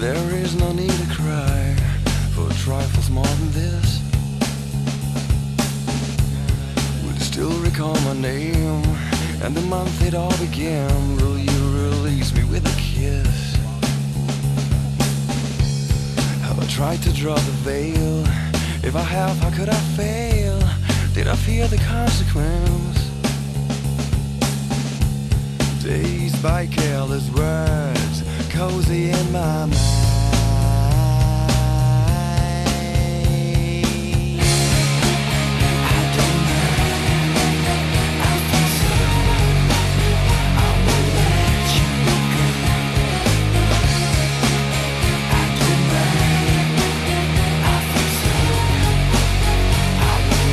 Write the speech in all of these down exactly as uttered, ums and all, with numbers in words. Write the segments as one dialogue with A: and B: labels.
A: There is no need to cry for trifles more than this. Will you still recall my name and the month it all began? Will you release me with a kiss? Have I tried to draw the veil? If I have, how could I fail? Did I fear the consequence? Dazed by careless words, cozy in my mind. I don't mind, I think so. I will let you go. I don't mind, I think so. I will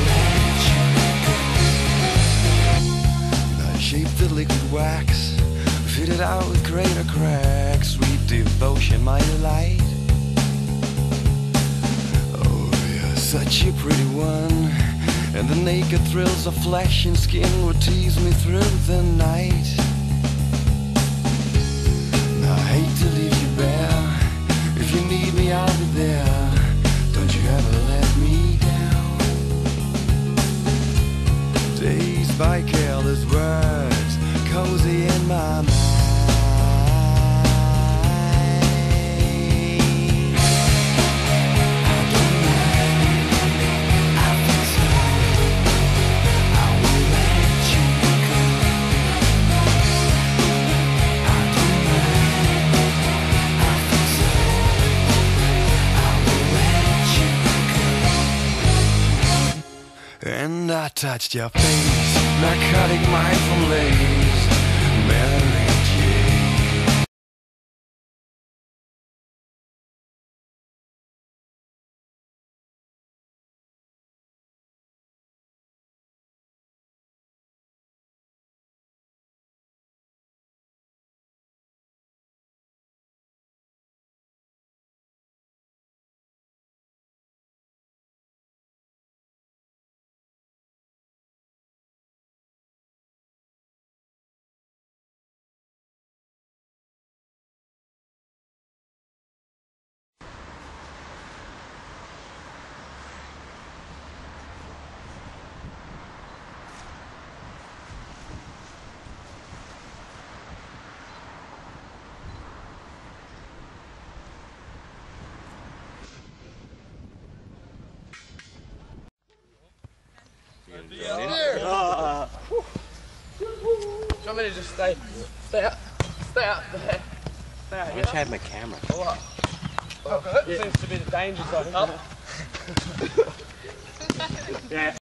A: let you go. I shaped the liquid wax, fitted out with greater cracks. Sweet devotion, my delight. Oh, you're such a pretty one, and the naked thrills of flesh and skin would tease me through the night. Now, I hate to leave you bare. If you need me, I'll be there. Don't you ever let me down. Dazed by careless words, cozy in my mind. And I touched your face, narcotic mindful lace, Mary Jane.
B: Yeah, there. Uh, Do you want me to just stay, stay out, stay out there? Stay out
C: I
B: here.
C: wish I had my camera.
B: Or what? Oh, good. Yeah. Seems to be the danger zone. Up. Yeah.